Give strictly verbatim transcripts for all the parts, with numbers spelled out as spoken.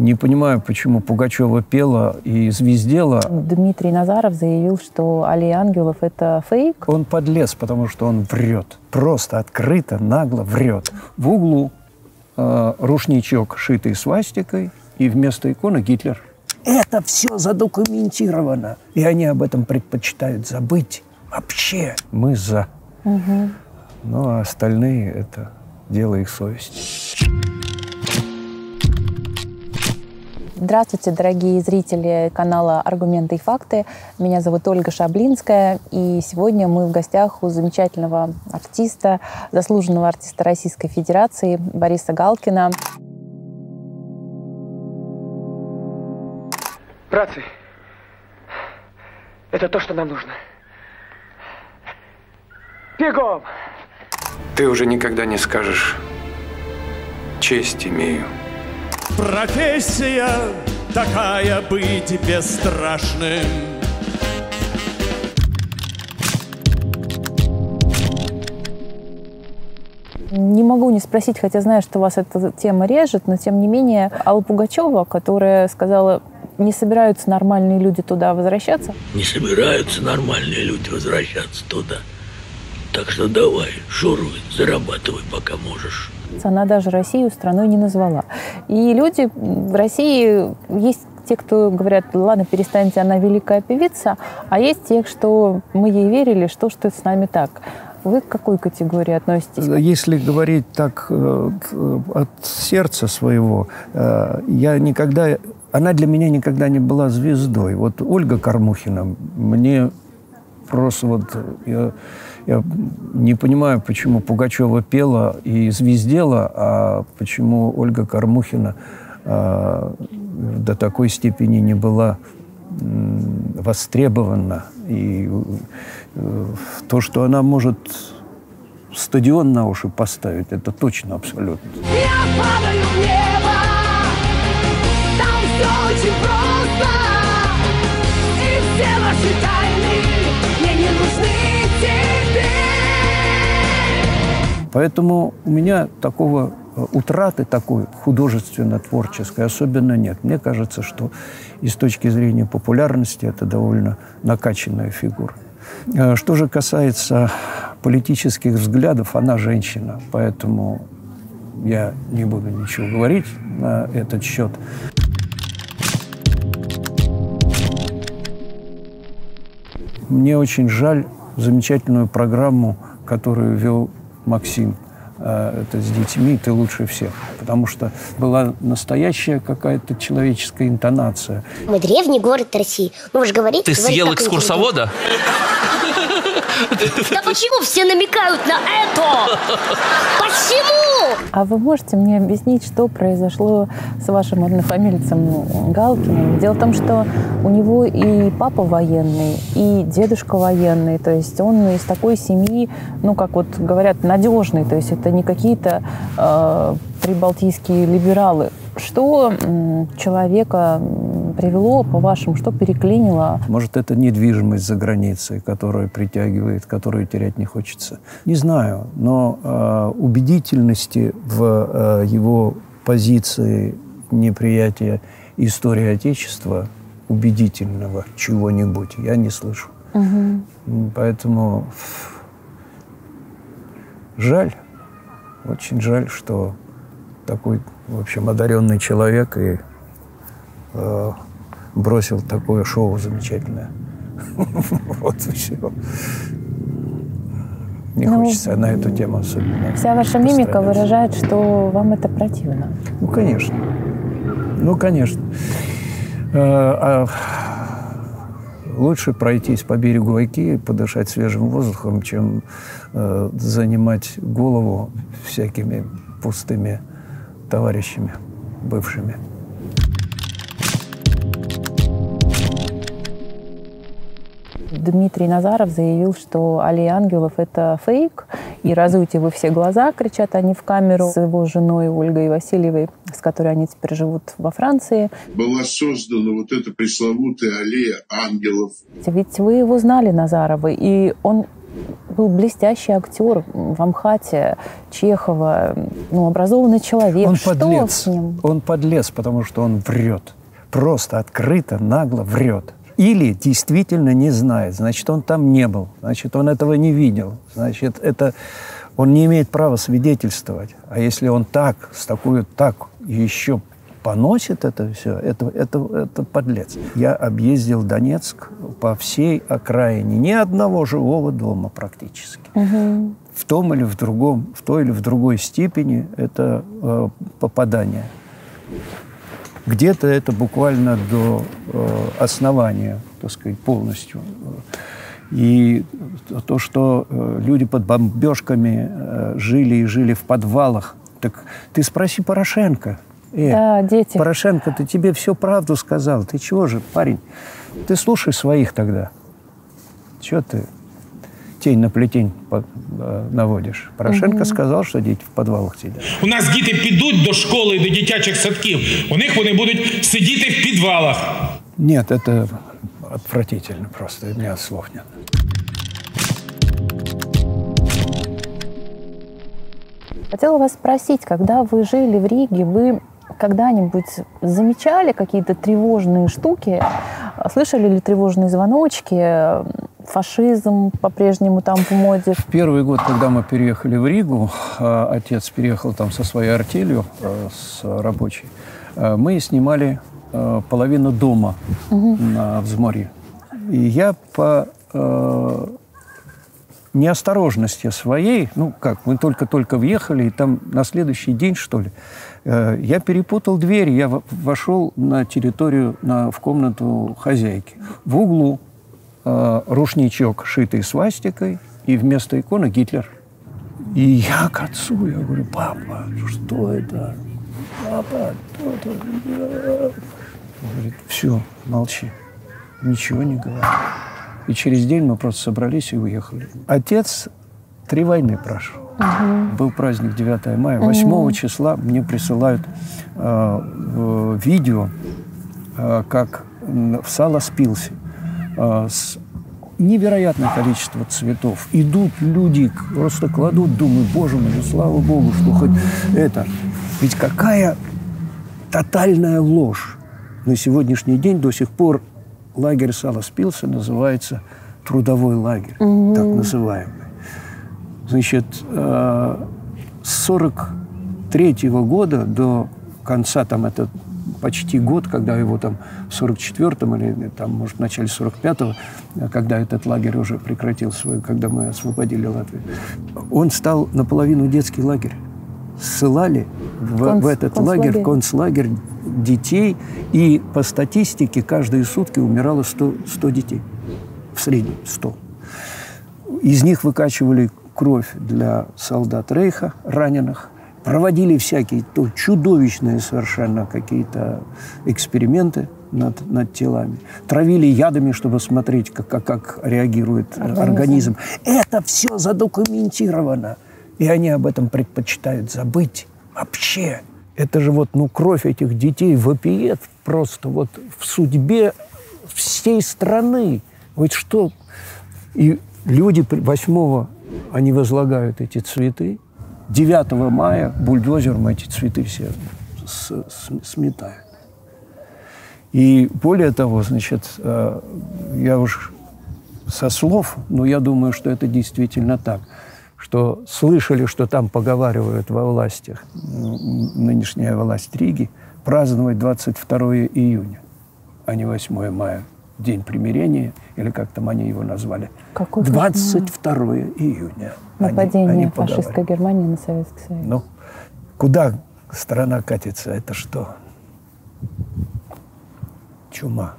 Не понимаю, почему Пугачева пела и звездела. Дмитрий Назаров заявил, что «Аллея ангелов» — это фейк. Он подлез, потому что он врет. Просто открыто, нагло врет. В углу э, рушничок, шитый свастикой, и вместо иконы Гитлер. Это все задокументировано. И они об этом предпочитают забыть. Вообще. Мы за. Угу. Ну, а остальные — это дело их совести. Здравствуйте, дорогие зрители канала «Аргументы и факты». Меня зовут Ольга Шаблинская, и сегодня мы в гостях у замечательного артиста, заслуженного артиста Российской Федерации Бориса Галкина. Братцы, это то, что нам нужно. Бегом! Ты уже никогда не скажешь «честь имею». Профессия такая — быть бесстрашным. Не могу не спросить, хотя знаю, что вас эта тема режет, но тем не менее Алла Пугачева, которая сказала, не собираются нормальные люди туда возвращаться. Не собираются нормальные люди возвращаться туда. Так что давай, шуруй, зарабатывай, пока можешь. Она даже Россию страной не назвала. И люди в России, есть те, кто говорят, ладно, перестаньте, она великая певица, а есть те, что мы ей верили, что что с нами так. Вы к какой категории относитесь? Если говорить так э, от сердца своего, э, я никогда, она для меня никогда не была звездой. Вот Ольга Кормухина мне просто вот... Я, Я не понимаю, почему Пугачева пела и звездела, а почему Ольга Кормухина э, до такой степени не была э, востребована. И э, то, что она может стадион на уши поставить, это точно абсолютно. Я падаю в небо, там все очень просто, и все наши тайны мне не нужны. Поэтому у меня такого утраты такой художественно-творческой особенно нет. Мне кажется, что и с точки зрения популярности это довольно накачанная фигура. Что же касается политических взглядов, она женщина, поэтому я не буду ничего говорить на этот счет. Мне очень жаль замечательную программу, которую вел Максим, это с детьми, ты лучше всех. Потому что была настоящая какая-то человеческая интонация. Мы древний город России. Мы же говорите... Ты съел экскурсовода? Да почему все намекают на это? Почему? А вы можете мне объяснить, что произошло с вашим однофамильцем Галкиным? Дело в том, что у него и папа военный, и дедушка военный. То есть он из такой семьи, ну, как вот говорят, надежный. То есть это не какие-то э, прибалтийские либералы. Что м, человека привело, по-вашему, что переклинило? Может, это недвижимость за границей, которая притягивает, которую терять не хочется. Не знаю, но э, убедительности в э, его позиции неприятия истории Отечества, убедительного чего-нибудь, я не слышу. Угу. Поэтому жаль, очень жаль, что такой, в общем, одаренный человек и э, бросил такое шоу замечательное. Вот и все. Не хочется на эту тему особенно. Вся ваша мимика выражает, что вам это противно. Ну, конечно. Ну, конечно. Лучше пройтись по берегу Оки, подышать свежим воздухом, чем занимать голову всякими пустыми товарищами бывшими. Дмитрий Назаров заявил, что «Аллея ангелов» — это фейк, и «разуйте вы все глаза», кричат они в камеру с его женой Ольгой Васильевой, с которой они теперь живут во Франции. Была создана вот эта пресловутая «Аллея ангелов». Ведь вы его знали, Назарова, и он был блестящий актер в Амхате, Чехова, ну, образованный человек. Он Что подлец. с ним? Он подлец, потому что он врет. Просто открыто, нагло врет. Или действительно не знает. Значит, он там не был. Значит, он этого не видел. Значит, это... Он не имеет права свидетельствовать. А если он так, с такой, так еще поносит это все, это, это, это подлец. Я объездил Донецк по всей окраине. Ни одного живого дома практически. Угу. В том или в другом, в той или в другой степени это э, попадание. Где-то это буквально до э, основания, так сказать, полностью. И то, что э, люди под бомбежками э, жили и жили в подвалах. Так ты спроси Порошенко. Э, да, дети. Порошенко, ты тебе всю правду сказал. Ты чего же, парень? Ты слушай своих тогда. Чего ты тень на плетень под, э, наводишь? Порошенко угу. сказал, що дети в підвалах сидять. У нас діти підуть до школи, до дитячих садків. У них вони будуть сидіти в підвалах. Нет, это отвратительно просто. У меня слов нет. Хотела вас спросить, когда вы жили в Риге, вы когда-нибудь замечали какие-то тревожные штуки? Слышали ли тревожные звоночки? Фашизм по-прежнему там в моде? В первый год, когда мы переехали в Ригу, отец переехал там со своей артелью, с рабочей, мы снимали половину дома угу. на взморье. И я по э, неосторожности своей, ну как, мы только-только въехали, и там на следующий день, что ли, э, я перепутал дверь, я вошел на территорию, на, в комнату хозяйки. В углу э, рушничок, шитый свастикой, и вместо иконы Гитлер. И я к отцу, я говорю: папа, что это? Папа, что это? Он говорит: все, молчи, ничего не говори. И через день мы просто собрались и уехали. Отец три войны прошел. Угу. Был праздник девятого мая. восьмого угу. числа мне присылают э, видео, э, как в Саласпилсе э, с невероятное количество цветов. Идут люди, просто кладут, думаю, боже мой, слава Богу, что хоть это. Ведь какая тотальная ложь. На сегодняшний день до сих пор лагерь Саласпилса называется трудовой лагерь, mm-hmm. так называемый. Значит, с сорок третьего года до конца, там это почти год, когда его там в сорок четвёртом или там, может, в начале сорок пятого, когда этот лагерь уже прекратил свою, когда мы освободили Латвию, он стал наполовину детский лагерь. Ссылали в, Конц, в этот концлагерь. лагерь, концлагерь детей, и по статистике каждые сутки умирало сто, сто детей. В среднем сто. Из них выкачивали кровь для солдат Рейха, раненых, проводили всякие то, чудовищные совершенно какие-то эксперименты над, над телами, травили ядами, чтобы смотреть, как, как, как реагирует организм. организм. Это все задокументировано. И они об этом предпочитают забыть. Вообще. Это же вот, ну, кровь этих детей вопиет просто вот в судьбе всей страны. Вот что... И люди восьмого, они возлагают эти цветы. девятого мая бульдозером эти цветы все с, с, сметают. И более того, значит, я уж со слов, но я думаю, что это действительно так, что слышали, что там поговаривают во властях, нынешняя власть Риги, праздновать двадцать второго июня, а не восьмого мая, День примирения, или как там они его назвали. Какой двадцать второго июня. Нападение они, они фашистской Германии на Советский Союз. Ну, куда страна катится, это что? Чума.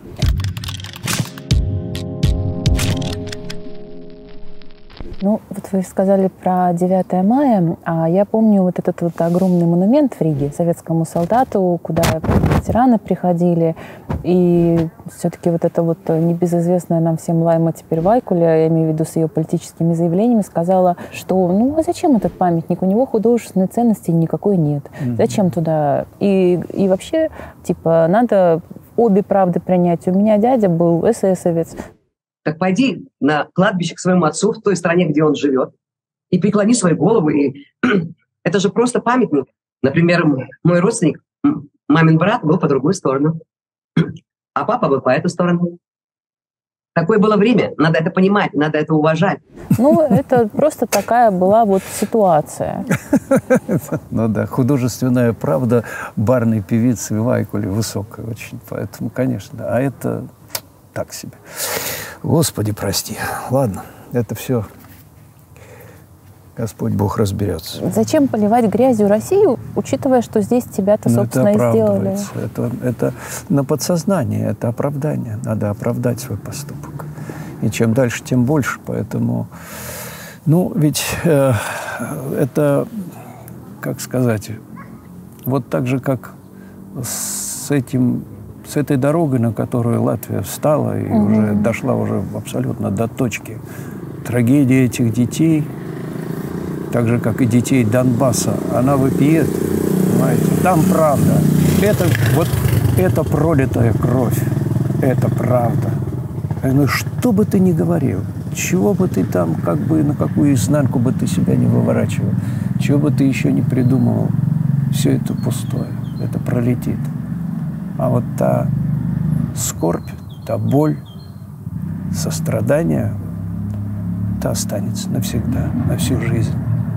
Ну, вот вы сказали про девятое мая, а я помню вот этот вот огромный монумент в Риге советскому солдату, куда ветераны приходили, и все-таки вот эта вот небезызвестная нам всем Лайма теперь Вайкуля, я имею в виду с ее политическими заявлениями, сказала, что ну а зачем этот памятник, у него художественной ценности никакой нет, mm-hmm. зачем туда? И, и вообще, типа, надо обе правды принять. У меня дядя был эсэсовец. Так пойди на кладбище к своему отцу в той стране, где он живет, и преклони свою голову. И это же просто памятник. Например, мой родственник, мамин брат, был по другую сторону, а папа был по эту сторону. Такое было время, надо это понимать, надо это уважать. Ну, это просто такая была вот ситуация. Ну да, художественная правда барной певицы Вайкули высокая очень, поэтому, конечно, а это так себе. Господи, прости. Ладно, это все Господь Бог разберется. Зачем поливать грязью Россию, учитывая, что здесь тебя-то, Но собственно, это и сделали? Это, это на подсознание, это оправдание. Надо оправдать свой поступок. И чем дальше, тем больше. Поэтому, ну, ведь э, это, как сказать, вот так же, как с этим, с этой дорогой, на которую Латвия встала и угу. уже дошла уже абсолютно до точки. Трагедия этих детей, так же, как и детей Донбасса, она вопиет, понимаете? Там правда. Это, вот это пролитая кровь. Это правда. Ну, что бы ты ни говорил, чего бы ты там, как бы, на какую изнанку бы ты себя не выворачивал, чего бы ты еще не придумывал, все это пустое. Это пролетит. А вот та скорбь, та боль, сострадание, та останется навсегда, на всю жизнь.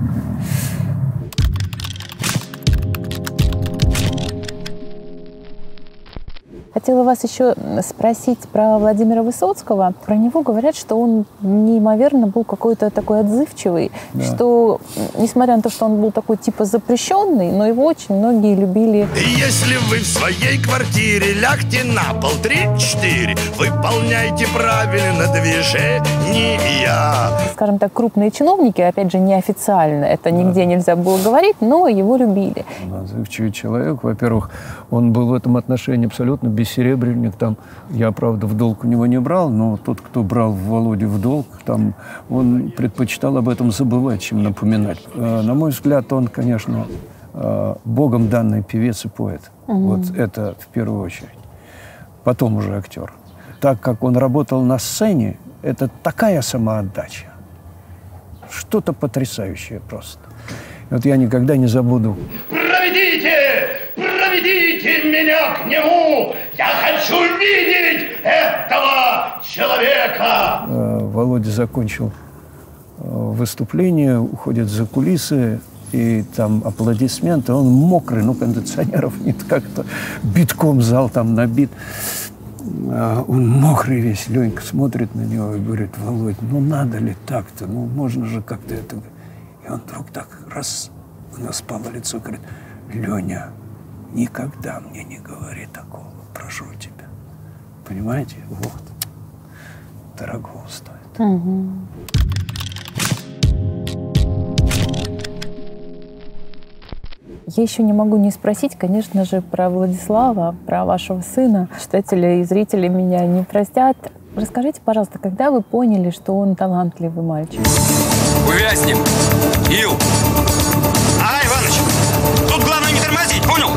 Хотела вас еще спросить про Владимира Высоцкого. Про него говорят, что он неимоверно был какой-то такой отзывчивый, да. что, несмотря на то, что он был такой типа запрещенный, но его очень многие любили. Если вы в своей квартире лягте на пол три-четыре, выполняйте правильно движения. Скажем так, крупные чиновники, опять же, неофициально, это нигде да. нельзя было говорить, но его любили. Отзывчивый человек, во-первых, он был в этом отношении абсолютно бессеребренник. Там, я, правда, в долг у него не брал, но тот, кто брал Володю в долг, там, он предпочитал об этом забывать, чем напоминать. На мой взгляд, он, конечно, богом данный певец и поэт. Угу. Вот это в первую очередь. Потом уже актер. Так как он работал на сцене, это такая самоотдача. Что-то потрясающее просто. И вот я никогда не забуду. Проведите! Проведите меня к нему! Я хочу видеть этого человека! Володя закончил выступление, уходит за кулисы, и там аплодисменты. Он мокрый, ну, кондиционеров нет, как-то битком зал там набит. Он мокрый весь, Ленька смотрит на него и говорит: Володь, ну надо ли так-то? Ну можно же как-то это... И он вдруг так раз на спало лицо, говорит: Леня, никогда мне не говори такого, прошу тебя. Понимаете? Вот. Дорого стоит. Угу. Я еще не могу не спросить, конечно же, про Владислава, про вашего сына. Читатели и зрители меня не простят. Расскажите, пожалуйста, когда вы поняли, что он талантливый мальчик? Увязнем! Ил! А, Иваныч, тут главное не тормозить, понял?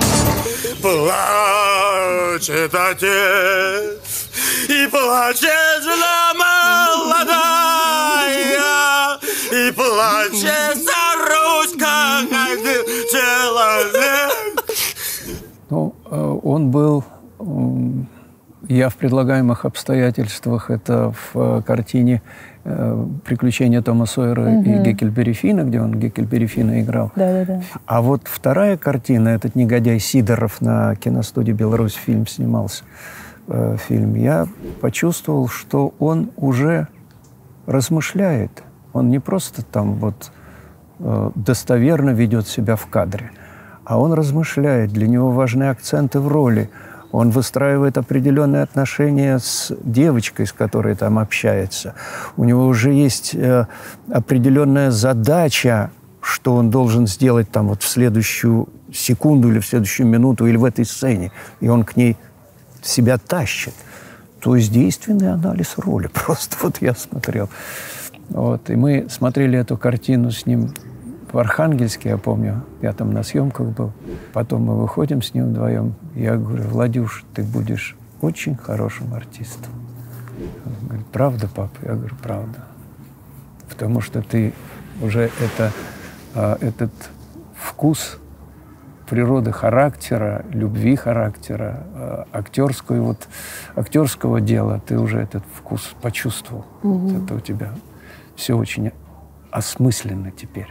Плачет отец, и плачет жена молодая, и плачет Руська, как человек. Ну, он был... Я в предлагаемых обстоятельствах, это в картине «Приключения Тома Сойера» угу. и Геккельбери Финна, где он Геккельбери Финна играл. Да, да, да. А вот вторая картина, этот негодяй Сидоров на киностудии «Беларусь» фильм снимался, э, фильм, я почувствовал, что он уже размышляет. Он не просто там вот э, достоверно ведет себя в кадре, а он размышляет. Для него важны акценты в роли. Он выстраивает определенные отношения с девочкой, с которой там общается. У него уже есть э, определенная задача, что он должен сделать там вот в следующую секунду или в следующую минуту или в этой сцене. И он к ней себя тащит. То есть действенный анализ роли. Просто вот я смотрел. Вот. И мы смотрели эту картину с ним в Архангельске, я помню, я там на съемках был. Потом мы выходим с ним вдвоем. Я говорю: Владюш, ты будешь очень хорошим артистом. Он говорит, правда, папа? Я говорю, правда. Потому что ты уже это, а, этот вкус природы характера, любви характера, а, актерского, вот, актерского дела, ты уже этот вкус почувствовал. Mm-hmm. Это у тебя все очень осмысленно теперь.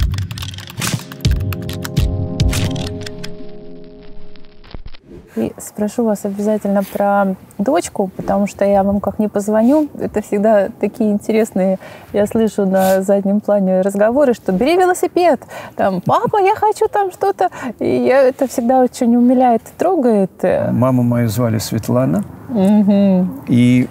И спрошу вас обязательно про дочку, потому что я вам как не позвоню. Это всегда такие интересные, я слышу на заднем плане разговоры, что бери велосипед, там, папа, я хочу там что-то. И я, это всегда очень умиляет и трогает. Маму мою звали Светлана. Угу. И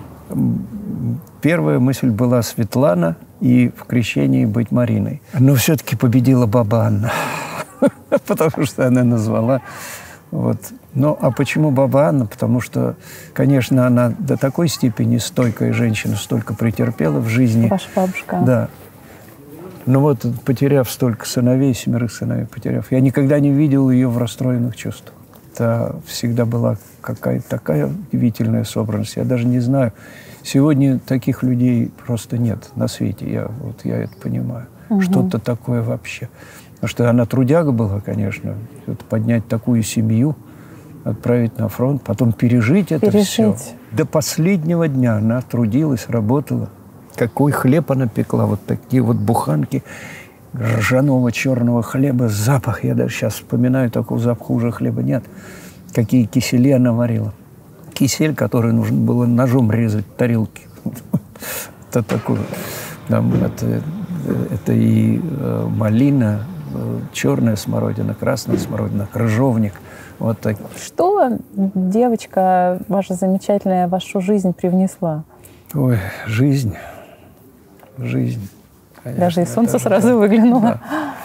первая мысль была Светлана и в крещении быть Мариной. Но все-таки победила баба Анна, потому что она назвала. Вот. Ну, а почему баба Анна? Потому что, конечно, она до такой степени стойкая женщина, столько претерпела в жизни. Ваша бабушка. Да. Но вот, потеряв столько сыновей, семерых сыновей потеряв, я никогда не видел ее в расстроенных чувствах. Это всегда была какая-то такая удивительная собранность. Я даже не знаю. Сегодня таких людей просто нет на свете. Я, вот, я это понимаю. Угу. Что-то такое вообще. Потому что она трудяга была, конечно. Вот поднять такую семью, отправить на фронт, потом пережить это пережить. все. До последнего дня она трудилась, работала. Какой хлеб она пекла. Вот такие вот буханки ржаного черного хлеба. Запах, я даже сейчас вспоминаю, такого запаха уже хлеба нет. Какие кисели она варила. Кисель, который нужно было ножом резать тарелки. Это такое. Там это, это и малина, черная смородина, красная смородина, крыжовник. Вот так. Что девочка ваша замечательная в вашу жизнь привнесла? Ой, жизнь. Жизнь. Конечно, даже и солнце это, сразу да, выглянуло. Да.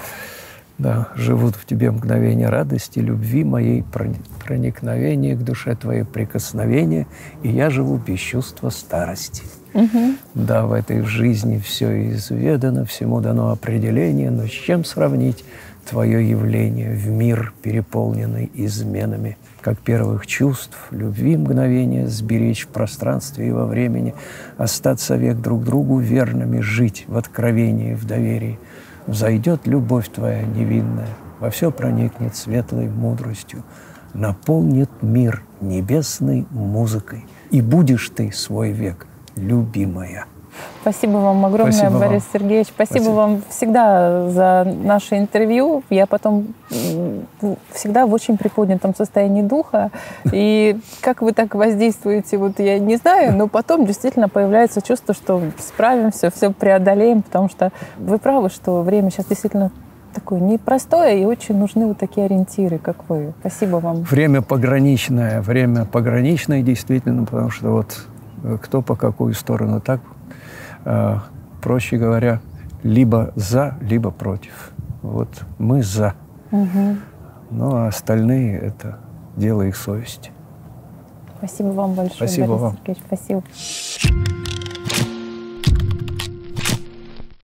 Да, живут в тебе мгновения радости, любви моей, проникновения к душе твоей, прикосновения, и я живу без чувства старости. Угу. Да, в этой жизни все изведано, всему дано определение, но с чем сравнить твое явление в мир, переполненный изменами, как первых чувств, любви мгновения, сберечь в пространстве и во времени, остаться век друг другу верными, жить в откровении, в доверии. Взойдет любовь твоя невинная, во все проникнет светлой мудростью, наполнит мир небесной музыкой, и будешь ты свой век, любимая. Спасибо вам огромное, Спасибо Борис вам. Сергеевич. Спасибо, Спасибо вам всегда за наше интервью. Я потом всегда в очень приподнятом состоянии духа. И как вы так воздействуете, вот я не знаю, но потом действительно появляется чувство, что справимся, все преодолеем, потому что вы правы, что время сейчас действительно такое непростое, и очень нужны вот такие ориентиры, как вы. Спасибо вам. Время пограничное, время пограничное действительно, потому что вот кто по какую сторону, так, э, проще говоря, либо за, либо против. Вот мы за. Угу. Ну, а остальные — это дело их совести. Спасибо вам большое, Спасибо Борис вам. Сергеевич. Спасибо.